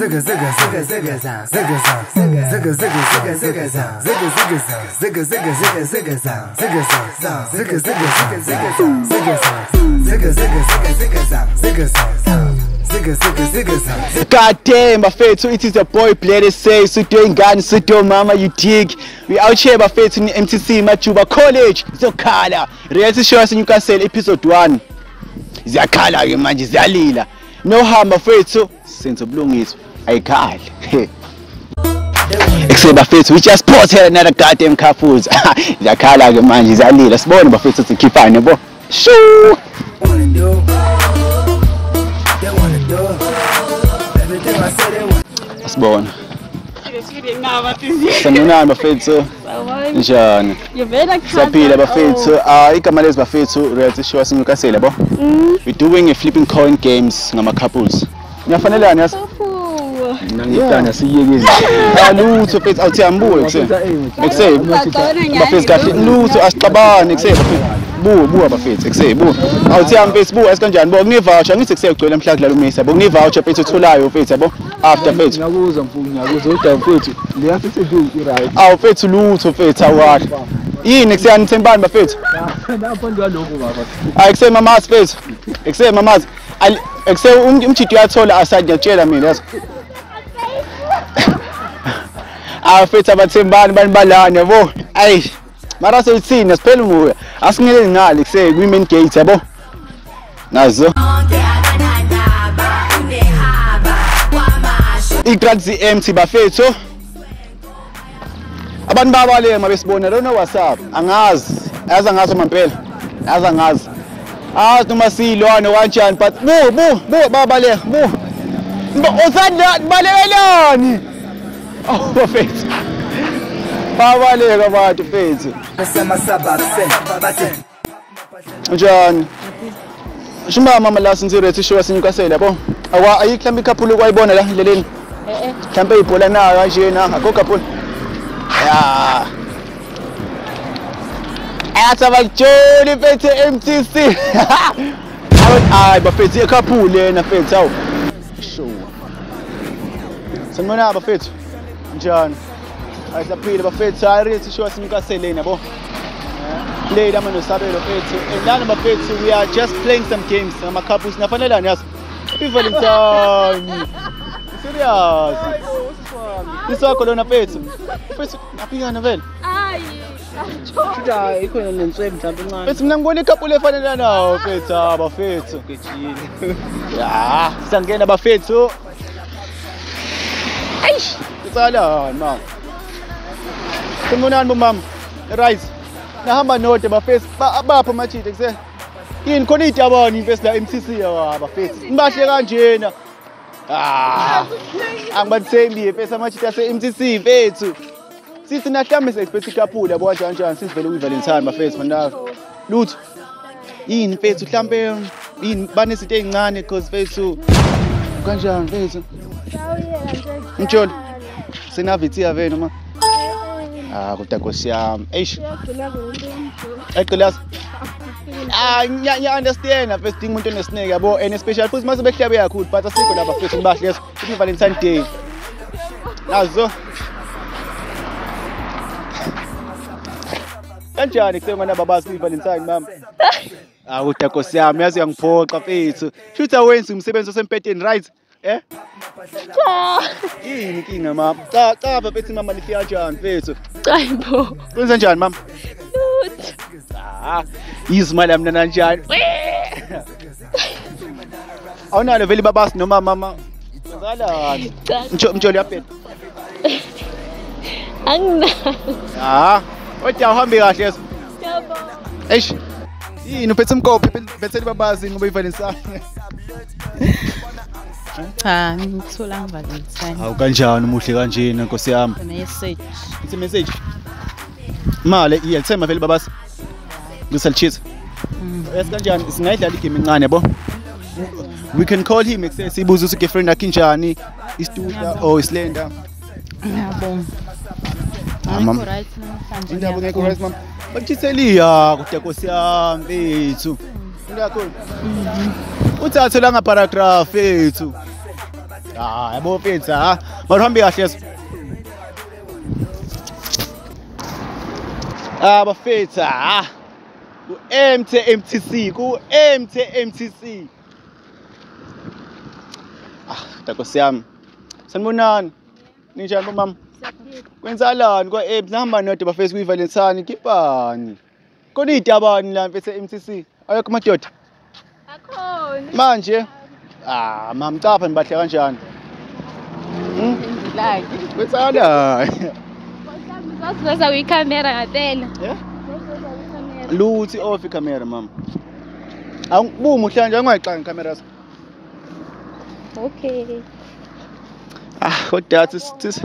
God damn, bafethu, it is the boy Blade say, Suto ingane, Suto mama, you dig. We out here bafethu in MTC Majuba College. Zokhala. Reality show yaseNewcastle episode 1. Ziyakhala ke manje ziyalila. No harm bafethu, senze ubulungiswa. Ayikhali. Except bafethu, we just pause here another goddamn carfuls. Ziyakhala ke manje ziyalila. Sibone bafethu sikhipane yabo. Shoo. Asibona. Sanibonani bafethu. Njani? Siyaphila bafethu. Igama lezi bafethu reality show yaseNewcastle yabo. We're doing a flipping coin games ngama couples. Niyafanelana yasi? Nangithanda siyekile. Lutho bafethu awuthi ambuye kuseni. Ekuseni bafethu kahle lutho asixabane kuseni bafethu. Buwa bafethu ekuseni buwa. Awuthi ambethu buwa esikanjani bo kunivoucher ngithi kusegcwele mhla kudlala umisa bo kunivoucher bafethu utholayo bafethu yabo after bafethu. Ngiyakuzwa mfowethu ngiyakuzwa kodwa mfowethu liyafithi right. Awu bafethu lutho bafethu awakhe. Yini kusiyani thembani bafethu? Lapho ndiyalokho baba. Ekuseni mamazi bafethu. Ekuseni mamazi. Ekuseni umjidi uyathola aside ngiyatshela mina yazi. Bafethu abathembani banibalana yabo. Ayi. Mara sewuthina siphela umoya. Asingele ngale kuseni kwi-main gate yabo. Nazo. Igrants empty bafethu. Abantu babale mabesibona don't know what's up. Angazi. Yazi angazi mampela. Yazi angazi. Noma silwane kanjani but bu babale bu. Uthanda balelani. Oh bafethu. Babaleka abantu bafethu. Njani? Shuma mama la sinzireti show yaseNewcastle yabo. Ayiklambi couple kwayibona la endleleni. Mhlambe ibhola nayo kanjena akho couple. Ya. Ayathabajoli bafethu MTC. Hayi bafethu icouple lena bafethu awu. Show. Sanibona bafethu. Njani? Ayisaphile bafethu reality show yaseNewcastle lena yabo. Play them on the Saturday and then bafethu we are just playing some games ngama couples nafanelani yazi. Happy Valentine. Serious. Isakho lona bafethu. Bafethu aphikana vele. Cha ikhona nenswe mhlawumbe encane. Bafethu mina ngibona icouple efanelana nawo bafethu bafethu ngejini. Ya, sangena bafethu. Eish, kutsala mama. Kumbonani bomama. Right. Nahamba node bafethu abapha amachite kuse. Yini khona itabani bafethu la MTC bafethu. Nibahle kanjena. Angibathembi bafethu amachite ase MTC bafethu. Sithi nahlambe se-expect couple yabo kanjani sivele kwi-Valentine bafethu mandaka. Lutho. Yini bafethu mhlambe yini banezinto ezincane because bafethu kanjani bafethu. Mtsholi. Sinavithiya vena ma. Kodwa Nkosi yami. Eish. Eqilasa. Ya understand bafethu dinga umuntu onesineke yabo and especially futhi mase behlabe kakhulu but asikho la bafethu ngibahle leso. It's Valentine Day. Nazo. Kanjani kusengwana babazi kwi-Valentine mama? Kodwa Nkosi yami yazi uyangiphoxa bafethu. Shutha wenza umsebenzi osempeteni right? Yini inkinga mama? Cha bafethu mama nifika kanjani bafethu? Hayibo. Kwenza njani mama? Izimali yami nanjani? Awunalo vele babasi noma mama. Kwenzakalani? Mtsholi yaphetha. Angina. Kodwa uhambe kahle yeso. Yabo. Eish. Yini uphethe umkophe betheli babazi ngoba iValentine. Cha, ngithola ngiValentine. Awu kanjani umuhle kanjena Nkosi yami? Message. Ithi message. Male iyalithema vele babasi. Ngisalchisa. Yes kanjani singayidlala igame encane yabo. We can call him exe sibuza ukuthi girlfriend yakhe injani, iStuda or iSlender. Yabo. Mama. Right namhlanje. Indaba ngeke right mama. Bakuthiseliya kodwa Nkosi yami bethu. Into yakho. Uthathe la nga paragraph ethu. Yabo mfethu ha. Mawuhambe kahle. Bafethu ha. MTC ku MTC. Nkosi yami. Sanibonani. Ninjani mama? Kwenzakalani kwa nihamba nodwa bafethu kuyivalentine kipani. Khona izitabani la mfethu MTC. Ayokho madoda. Akhona. Manje mama capha nibahle kanjani? Ngilaki. Kwenzakalani? Sasiveza kwicamera ngampela. Luthi off camera mama. Awubuma uhlanje angayixanga camera yakho. Okay. Kodwa sithi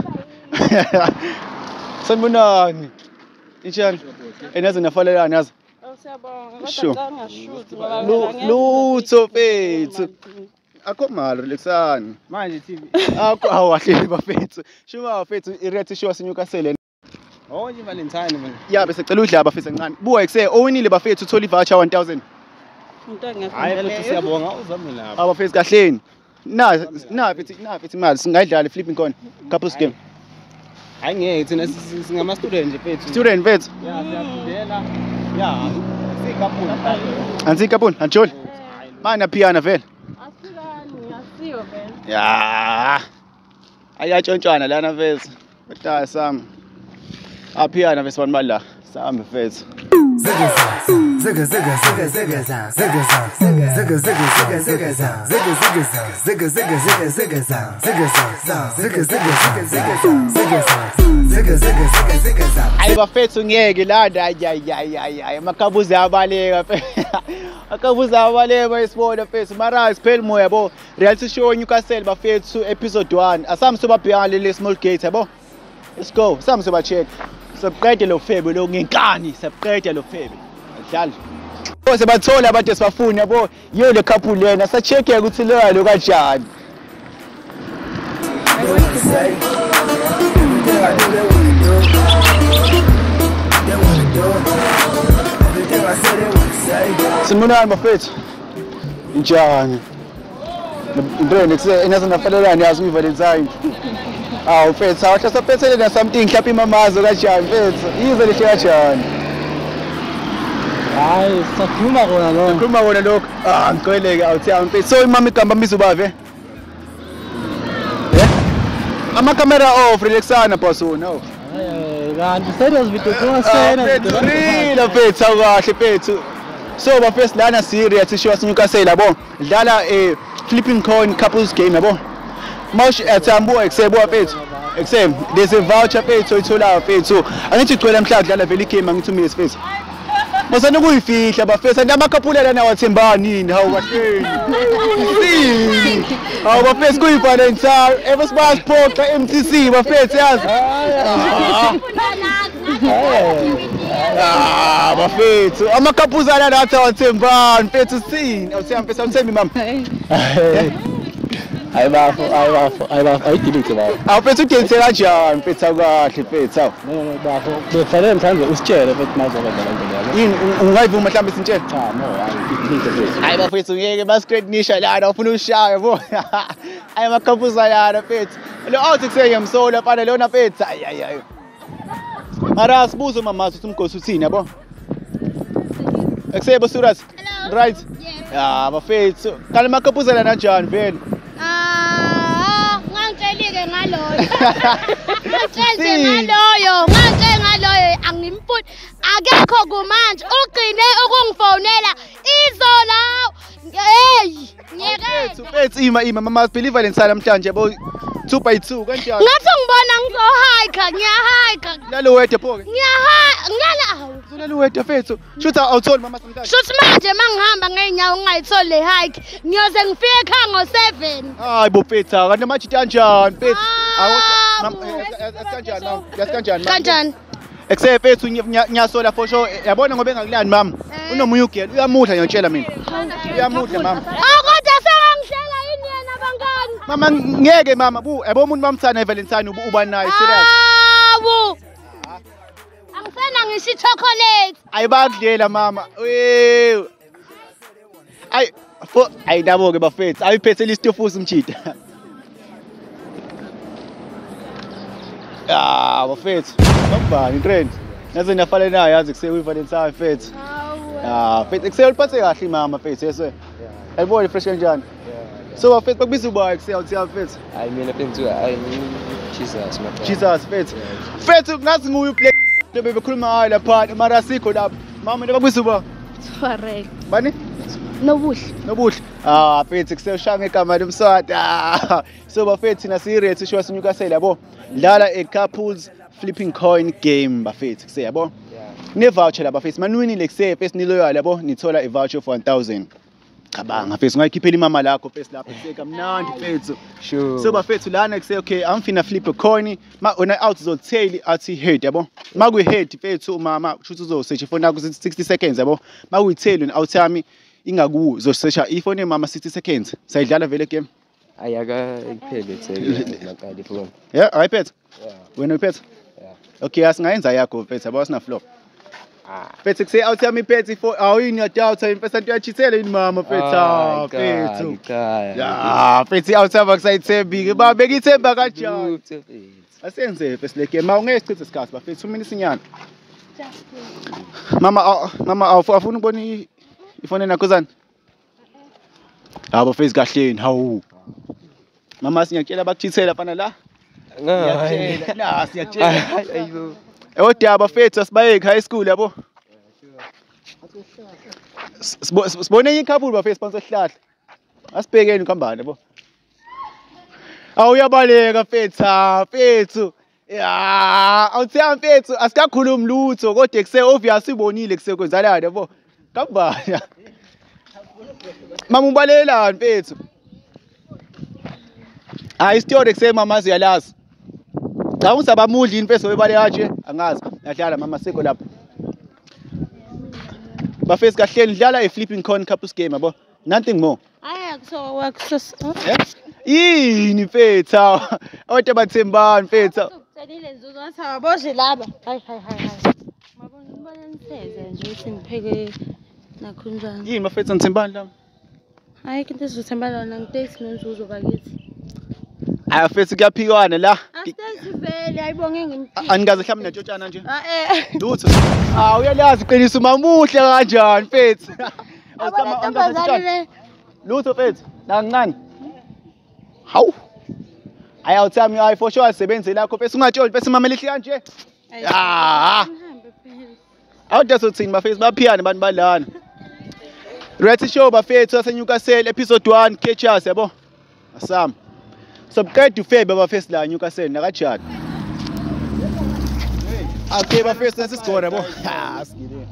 sanibonani. Injani? Enazi nafalelana yazi. Siyabonga. Sure. Kodwa ngashoot ngoba Lutho mfethu. Akho mali relaxani. Manje TV. Awahleli bafethu. Shuma bafethu i-reality show yaseNewcastle. Oh nje Valentine mina. Ya bese cela udlaba bafethu encane. Buya ekuse owinile bafethu uthola ivoucher 1000. Hayi phela siyabonga uzame lapha. Bafethu kahleni. Na mfethu imali singayidlala flipping coin couples game. Hayi ngeke thina singama student nje phethu. Student mfethu. Ya siyafundela. Ya sikapuna. Anzi kapuni, anjoli. Mana piano vele. Asikani, asiyo vele. Ya. Ayatshontshwana lana mfethu. Kodwa sami. Apiano vese bantu bala. Sami mfethu. Ayi bafethu ngeke landa ay makabuze abaleka akabuze abaleka isibona mfethu mara siphela moya yabo reality show Newcastle bafethu episode 1 asamsoba bheka leli small gate yabo. Let's go samsoba check subscribe lo febe lo ngenkani subscribe lo febe adlala bose bathola abantu esibafuni yabo yo le couple lena sa check ukuthi lo kanjani. Simunani bafethu. Njani? Ndrene enazo nafalelana yazi uValentine. Mfethu awasha saphethe na something mhlawumbe imamazo kanjani mfethu? Yize lihle kanjani? Hayi sakhuluma kona lo. Khuluma kona lokho. Ngikweleke awuthi mfethu. So imama igamba mizubave. Ama-camera off relaxana boso no. Kanti serious video kuwasena. Real mfethu awukahle mfethu. So bafethu lana serious show yaseNewcastle yabo. Dlala flipping coin couples game yabo. Mawush athambuwa eksebwa mfethu. Eksem there's a voucher mfethu oyithola mfethu. Angithi ugcwele mhla dlala vele igame angithi mina mfethu. Masana kuyifihla bafethu andamakhapula lana wathembani yini hawu kahleni. Hawu bafethu kuyivalentine ebesibasiphoxa MTC bafethu yazi. Bafethu amakhapuza lana athi wathembani mfethu sini awuthemba mfethu awuthembi mama. Hayi bafo ayidelete bafo. Mfethu udelete kanjani mfethu awukahle mfethu awu. No bafo kufanele mthande usitshele mfethu mazoba ndlela. Yini ungayivuma mhlawumbe sintshela? No hayi. Hayi bafethu ngeke bascreen nisha lana ufuna ushaya yabo. Hayi makhapuza lana mfethu. Lo out kuseyemsola mfana lona mfethu. Hayi. Mara sibuzo mama uthi umgosi uthini yabo? Eksebo Suras. Right? Yeah, bafethu. Kale makhapuza lana kanjani vele? Ngangitshelike ngaloyo. Ngangitshele ngaloyo angimfuthi akekho kumanje ugcine ukungifonela izola. Hey, ngeke. Mfethu ima mama believe Valentine namhlanje yabo 2x2 kanjani? Ngathi ngibona ngiyahike. Lalo wethe phoke. Ngiyala. Lalo wethe mfethu. Shutha awutholi mama samhlanje. Shuthi manje mangihamba ngeenyawo ngayitholi le hike. Ngiyoze ngifike ekhaya ngo7. Hayi bo mfethu kanti manje kanjani mfethu? Kanjani mama? Kanjani mama? Kanjani? Ekuse mfethu nyasola for sure. Yabona ngoba engakulani mama. Unomunye ugela uyamudla ngiyotshela mina. Uyamudla mama. Kodwa sengangishela yini yena bangani? Mama ngeke mama yabo umuntu bamthana eValentine uba naye serious. Awu. Angifana ngisho chocolate. Ayibakudlela mama. Ayi dabo ke bafethu ayiphethe listofuza umchita. Ah, bafethu. Ngobani trend? Naze nafale nayo yazi kuse uyivalentine mfethu. Ah, mfethu kuse uliphathe kahle imama mfethu yeswe. Ayibona fresh kanjani? So bafethu bakubiza uba kuse awuthi mfethu. Hayi mina mfethu hayi Jesus mfethu. Jesus mfethu. Mfethu ngazi nguye play bebekhuluma hayi lapha mara sikho lapha. Mama bakubiza uba. Correct. Bani? Nobuhle. Nobuhle. Ah, mfethu kuse ushanga igama lomswati. So bafethu thina sirate sho siNewcastle yabo. Dlala a couples flipping coin game bafethu kuse yabo. Ne voucher la bafethu manwinile kuse first ni loyal yabo nithola a voucher for 1000. Cabanga mfethu ngayikhiphela imama lakho first lapha kuse kamnandi mfethu. Sure. So bafethu lana kuse okay amfina flip a coin ma ona out uzotail athi head yabo. Makuyi head mfethu mama kusho uzosearch phone yakho 60 seconds yabo. Makuyi tail out yami ingaku uzosearcha iphone mama 60 seconds. Sayidlala vele game. Ayaka iphele makali phone. Yeah, iPad. Yeah. Wena iPad? Yeah. Okay, asingayenza yakho mfethu yabo sina flow. Ah. Mfethu kuse out yami iPad for awuyini yadoubt impesa nto yachithela yini mama mfethu. Mfethu. Ya, mfethu out yaba kusayithembi. Ba bekithemba kanjani? Asenze mfethu le game. Ungesichitha isikhathi bafethu 2 minutes inyana. Mama awufuna ukubona ifone nakho zani? Habo face kahleni hawu. Mama siyakutshela bakuchithela fana la. Ngiyakutshela. La siyakutshela. Ayibo. Odaba fethu asibaye high school yabo. Sibone ikhapulu bafethu sponsor hlahla. Asibhekeni ukambani yabo. Awuyabaleka fethu. Ya, awuthiyami fethu asikakhulumi lutho kodwa kuse obvious ibonile kuse kwenzalana yabo. Kambani. Mama ubalelani mfethu? Hayi story kuse mama ziyalazi. Cha usabamudli ini mfethu webaleka nje angazi. Yadlala mama sekho lapha. Bafethu kahleni dlala a flipping coin couples game yabo. Nothing more. Aya so works. Yini mfethu? Awuthi bathembani mfethu? Ucelile nzuzo wathi boshe laba. Hayi. Mabona ngibona niseze nje ukuthi ngipheke nakhunjani. Yini mfethu ngithembani la? Hayi into esizothembana na ngiteksi nonzuzo bakithi. Hayi mfethu kuyaphikwana la. Asiteksi vele ayibonge ngimphiki. Anikaze mhlawumbe netshotshana nje. Lutho. Lutho. Uyalazi qinisa umamuhle kanjani mfethu? Awuthambazane. Lutho mfethu. Nancane. Hawu. Ayawuthami hayi for sure asebenze lakho mfethu ungatsholi mfethu mama lihle kanje. Ah. Awudasothini bafethu baphiyana abantu balana. Right show bafethu aseNewcastle episode 1 catch us yabo. Asam. Subscribe to Febe bafethu la Newcastle nakajani. Okay bafethu nasisigona yabo. Ha sikile.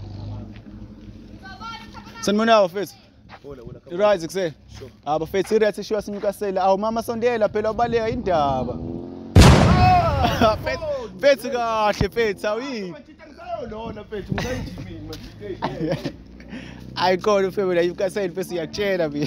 Sanibona bafethu. Rise kuse. Bafethu right show aseNewcastle awu mama sondela phela ubaleka indaba. Fethu kahle fethu awuyini. Lona fethu ngayijimini manje. Ayikona ufebe la Newcastle bese uyakutshela mina.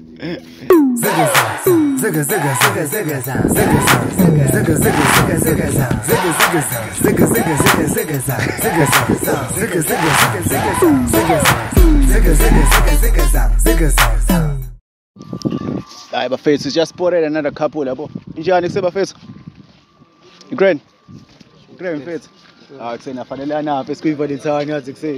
Hayi bafethu just spotted another couple yabo. Injani kuse bafethu? Grand mfethu. Kusena fanelana apha esikuyivalentine yazi kuse.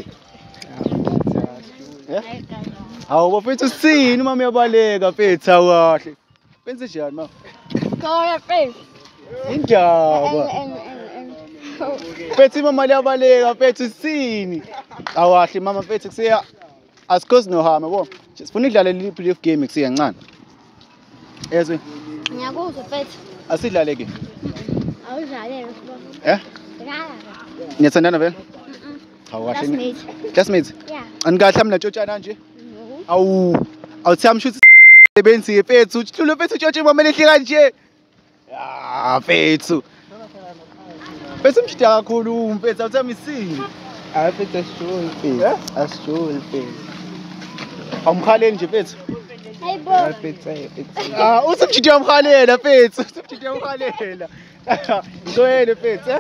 Hawu bafethu sithini mama uyabaleka mfethu awahle. Benze njani mama? Khona face. Indaba. Mfethu mama liyabaleka mfethu sithini? Awahle mama mfethu kuseya asikhosi nohama bo. Sifuna idlale le playoff game kuseya kancane. Ezwe. Ngiyakuzwa face. Asidlale ke. Awudlale Dlala. Niyathandana vele? Awahle. Classmates. Yeah. Anikahle mina tshotshana nje. Awuthami shuthi sebenzi mfethu. Uhlule mfethu utshotshwe mama lehle kanje. Ya mfethu. Bese mshita kakhulu mfethu awuthami isini. Mfethu asishoni mfethu. Awumkhaleli nje mfethu. Hayibo. Mfethu. Usemshita uyamkhalela mfethu. Usemshita uyamkhalela. Ngoyele mfethu.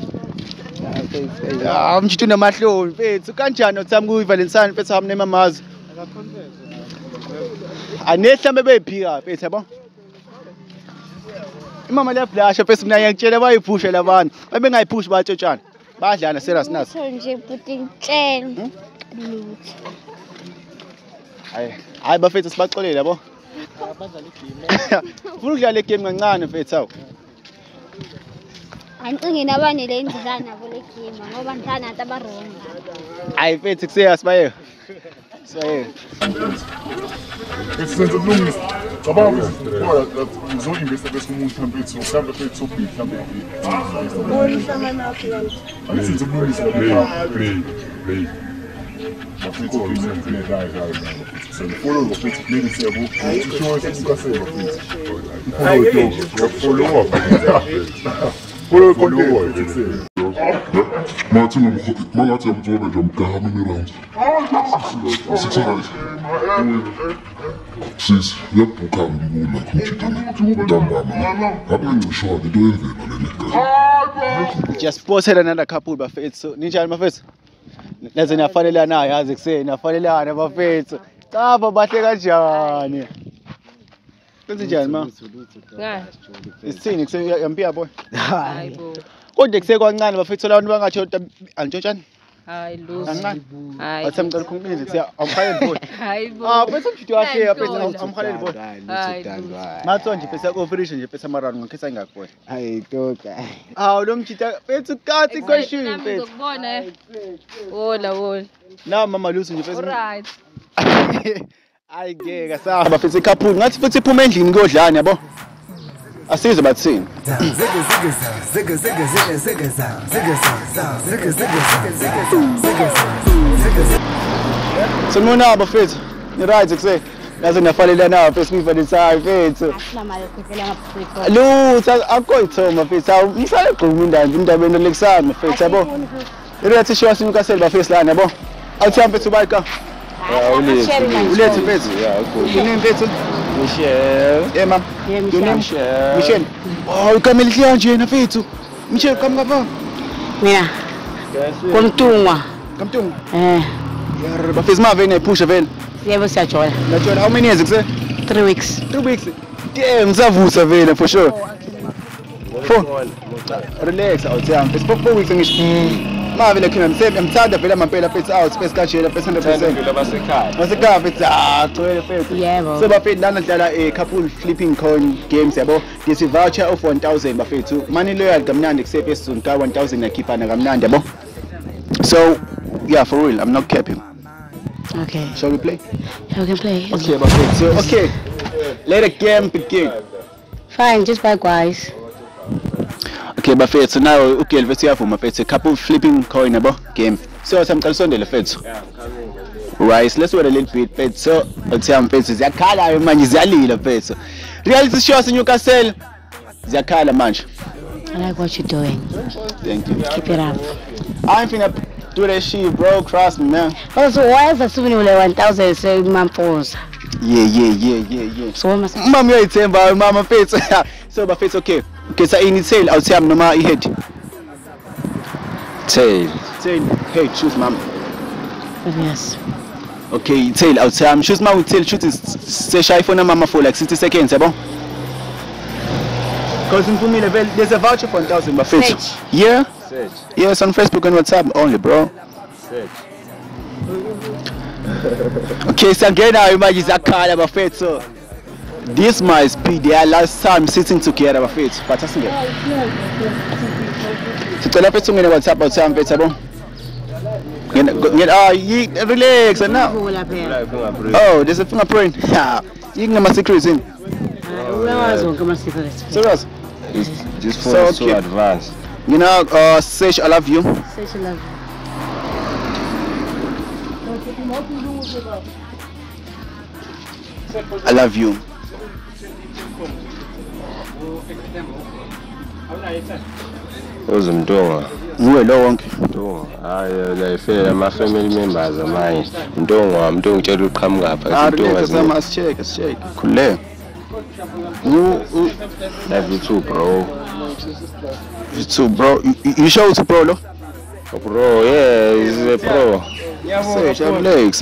Umshita unamahloni mfethu. Kanjani uthami kuyivalentine mfethu hamne mamazi. Anehlambe beyiphika mfethu yabo. Imama liyablasha mfethu mina ngiyakutshela bayiphushe labantu. Bengayiphushi batshotshana. Bayadlana serious nazi. Nje futhi ngitshela. Lutho. Hayi bafethu sibaxolele yabo. Ufuna ukudlala igame kancane mfethu awu. Angicingi nabane le ndidlala nabo le game ngoba ngithanda nathi abaronga. Hayi mfethu kuseyasibayeka. Sibayeka. Senza ukulungisa cabanga uzoinvesta bese umuntu mhlawumbe ethi uhlamba phethu ubhili mhlawumbe senza ukulungisa play bafethu uyisenze la follow bafethu play siyabo ushoyo sesukasela bafethu follow up follow Martin mangathi amthola nje amgama imiround sis yabhuka ngibona kumjikana ntambama abancishoka into yemvelo lena Just spotted another couple bafethu. Ninjani bafethu? Laze niyafanelana nayo yazi kuseni niyafanelana bafethu. Cha bahle kanjani? Kwenze njani ma? Ngani? Isithini kuseyampiya boy. Hayibo. Kodwa kusekwancane bafethu labantu bangatsho antshotshana. Hayi Lucy. Kancane. Hayi. Athi ngicela ukukhulumile kuthi amkhaleli boy. Hayibo. Bese mfiti washe bafethu amkhaleli boy. Hayi. Ngathi nje bese operation nje bese marano ngikhetha ngakho boy. Hayi tota. Lo mjita bese kathi question bese. Ngizokubona wola. Na mama Lucy nje bese. Alright. Ayigeka sawa bafethu couple ngathi futhi iphuma endlini kodlana yabo. Asize bathini. Sonona bafethu. Ni right kuse. Yazi niyafalela na bafethu ngivalisayo bafethu. Mama lekhokhela ngaphakathi. Lutho akoyithoma bafethu. Awumsale gquma indabeni lekusana bafethu yabo. Irethi show sinkasela bafethu lana yabo. Awuthi bafethu bayika. Ulethe bafethu. Yini bafethu? Michelle. Mama. Michelle. Oh, kameli kanje na bafethu. Michelle kamngapha. Mina. Komtungwa. Kamtungwa. Yar bafethu maveni ayiphusha vele. Yebo siyajola. Najola how many years kuse? 3 weeks. 2 weeks. Damn, savusa vele for sure. 4. Relax awuthi yami. 4 weeks ngisho. Mavele khona ngimthanda vele amampela fethu out space kanjena bese 100%. Basekhaya fethu gcwele fethu. Yebo. So bafethu lana dlala couple flipping coin games yabo. This voucher of 1000 bafethu. Money loyal kamnandi kusepe sizungu ka 1000 yakhiphana kamnandi yabo. So yeah, for real, I'm not capping. Okay. Shall we play? Yeah, we can play. Okay, bafethu. So okay. Let the game begin. Fine, just bye guys. Okay bafethu now ugel bese uyavuma bafethu couple flipping coin yabo game. So samcela sondele bafethu. Right, let's wait a little bit bafethu. So uthiyam bafethu ziyakhala manje ziyalila bafethu. Reality shows Newcastle ziyakhala manje. I like what you're doing. Thank you. Keep it up. I'm finna do that shit bro, trust me man. Also, why is assuming ule 1000 say mamposa? Yeah. So what must Mama uyayithemba mama bafethu. So bafethu okay. Kesa ini tail awuthiyam noma I head. Tail. Hey, choose mama. Yes. Okay, tail awuthiyam. Choose mama tail shoot is sesha iPhone mama for like 60 seconds yabo. Cause Mfumile vele there's a voucher for 1000 bafethu. Search. Yeah? Search. Yes, on Facebook and WhatsApp only, bro. Search. Okay, so again now imagine zakhala bafethu. This my speed, their last time sitting together bafethu. But asingeke. Sicela bafethu ngene WhatsApp bafethu yabo. Ngene relax now. Oh, there's a fingerprint. Yeah. Ingama secrets in. Serious? This phone So, is so okay. advanced. You know, Sesh, I love you. I love you. Uzumntungwa. Nguwe lo wonke. Mntungwa. Hayi layifela ama family members amanye. Mntungwa, umuntu ongitshela uqhamuka lapha. Mntungwa zini. Let's check. Khule. Love you too, bro. You too, bro. You sure it's a pro, lo? Bro, yeah, he's a pro. Sesh, I'm legs.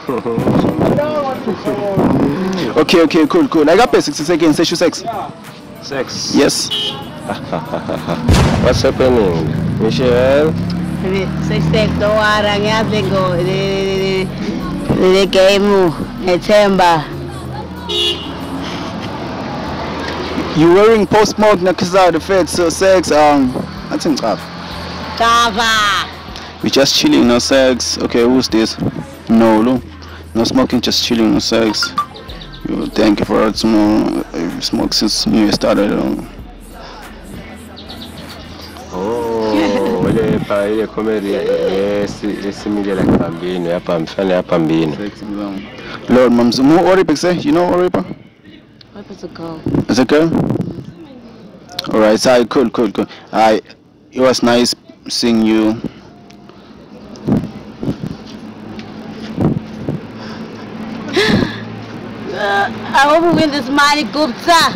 Okay, cool. I got 60 seconds. Sesh, sex. Sex. Yes. What's happening? Michelle? Sex, don't worry, I'm going to go. The game, September. You wearing post-smoke Nakaza the Fed, so sex, I think tough. Tava. We just chilling, no sex. Okay, who's this? No smoking, just chilling, no sex. Thank you for it. Smoke since New Year started. Oh, ile comedy similar like Bambino, Bambino. Lord, Mums, more Oripa say? You know Oripa? Oripa's a girl. Is it girl? Alright, so cool. It was nice seeing you. I hope we win this money, Gupta.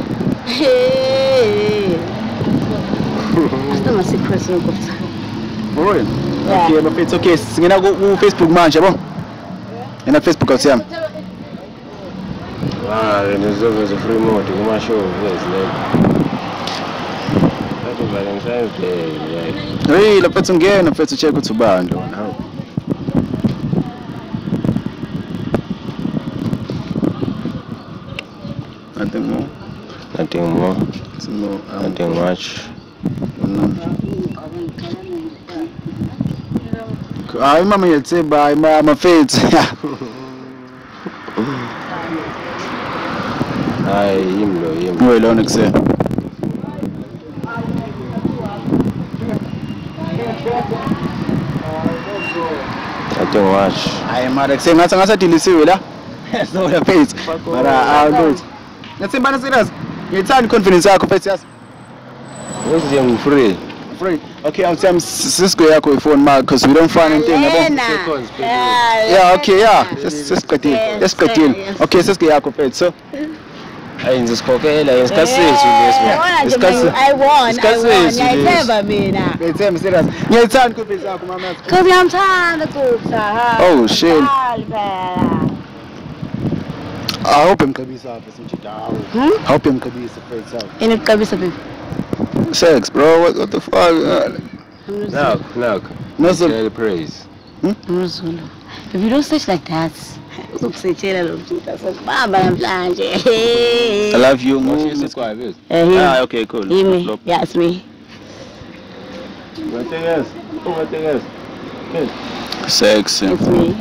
That's not my secret, Gupta. For real? Yeah. Okay, but it's okay. Singing out go Facebook man, Jabo. In a Facebook out here. There's always a free mode to come show. Yes, like Valentine's Day, like. Hey, let's get na pesa check to band. Nothing more. Nothing much. Ay, mama yetse bye, mama faith. Ay, him. No, alone except. Nothing much. I am mad saying that's a delicious lah. So the face. But I'll do it. Let's say bana serious. You turn confidence yako face yes. What's them free? Free. Okay, I'll tell Cisco yako phone mark because we don't find anything about. Yeah, okay, yeah. Just cut in. Okay, Cisco yako face. So I iskhathele isikhathisi I won. I never mean that. It's serious. You turn confidence yako mama. Cause I'm tired of Gupta. Oh shit. I hope him kabisa hapa sinchitao. I hope him kabisa face out. In it kabisa baby. Sex, bro. What the fuck? Knock. No so. Share the praise. If you don't search like that, I love you. Subscribe. Okay, cool. Me. Yeah, it's me. What else? Sexy. It's me.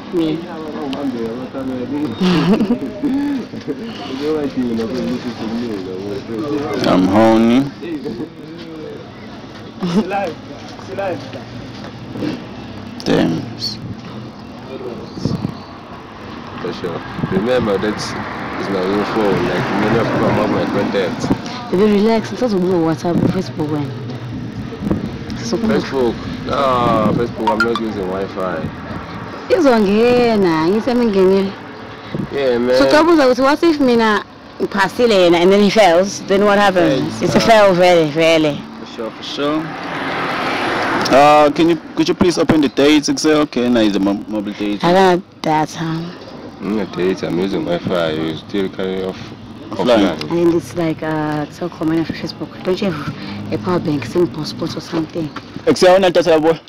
I'm horny. Damn. For sure. Remember that's my new phone. Like many of people have my contacts. If you relax, it's also blue WhatsApp, Facebook when. Facebook. No, Facebook. I'm not using Wi-Fi. It's on here now. You say me again. Yeah, man. So what if me na pass it and then he fails? Then what happens? It's a fail, really. For sure. Could you please open the dates? Okay, now is the mobile date. I don't have that time. Dates. I'm using Wi-Fi. You still carry off offline. And it's like so common for Facebook. Don't you have a power bank, simple spot or something? Excel na tata boy.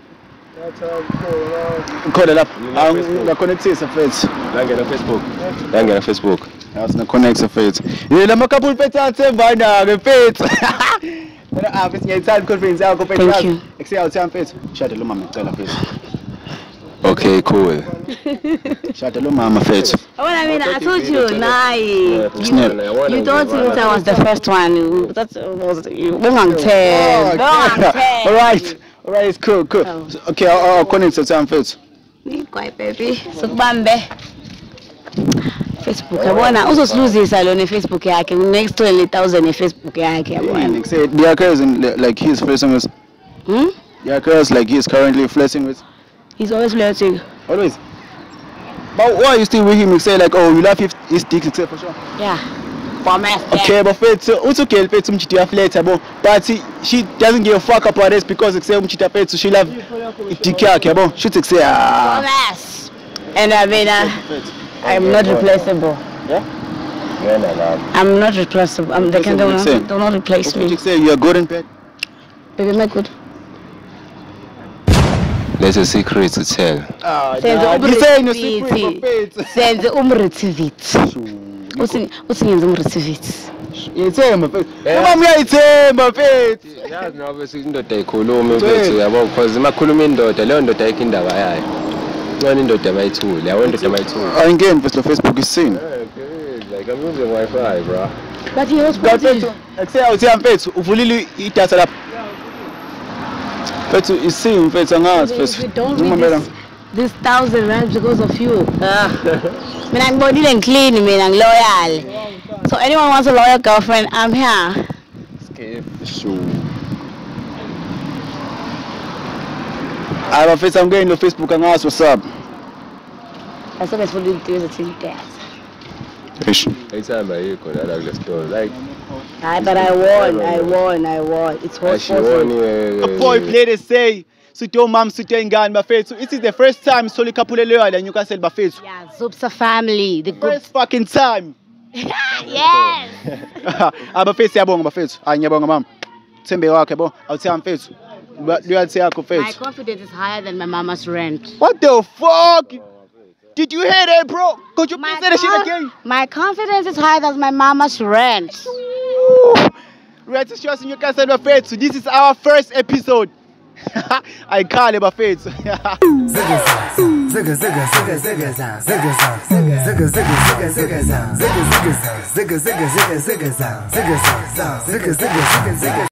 Call it up. I'm connect to Facebook. Danke na Facebook. Yes, na connect to Facebook. Yena makabul peta tsemba na repeat. Thank you. Excel tell Facebook. Shut the mama tell Facebook. Okay, cool. Shut the mama Facebook. I told you, you don't think I was the first one. That was you. All right, it's cool. Oh. Okay, I'll connect to Facebook. Quiet, baby. So, Bambe. Facebook. I want to also lose this alone on Facebook. I can next 20,000 on Facebook. Say the occurs like he's flirting with. The occurs like he's currently flirting with. He's always flirting. Always. But why are you still with him? You say like, oh, you love his dick, except for sure. Yeah. Okay, but it's okay. But she doesn't give a fuck about this because she love dick. She takes And I mean, I'm not replaceable. Yeah. I'm not replaceable. They do not replace me. You say you're good in bed? Baby, am I good? There's a secret to tell. You say no secret for Senze umretivit. Usingenza umretivit. Yithemba mfethu. Noma uyayithemba mfethu. Yazi nawe bese indoda ayikhuluma mfethu yabo because makhuluma indoda leyo ndoda ayikho indaba yayo. Ncane indoda abayithule, yabo indoda abayithule. Ayingeni mfethu Facebook isini. Like I'm using Wi-Fi, bro. But he was positive. Akuseya mfethu uvulile idatha lapha. Mfethu isini mfethu angazi mfethu. Don't read this 1,000 rands because of you. Mina ngibonile ngiclean, mina ngiloyal. So anyone wants a loyal girlfriend, I'm here. Sure. I'm mfethu angeni no Facebook angazi what's up. That's what for you to do that. Ish. Ayithamba yikho la kule store like. But I won. It's A boy played a say. Sutyo mom sutyo ingane bafethu. It is the first time solo couple leyo la Newcastle bafethu. Yeah, Zupsa family. The good First fucking time. yes. Abafethu siyabonga bafethu. Hayi ngiyabonga mama. Thembe wakhe yabo. Awuthamba mfethu. Loyalty yakho My mfethu. confidence is higher than my mama's rent. What the fuck? Did you hear that, bro? Could you please say that shit again? My confidence is higher than my mama's rent. Right, to show us in Newcastle bafethu. This is our first episode. I call it bafethu.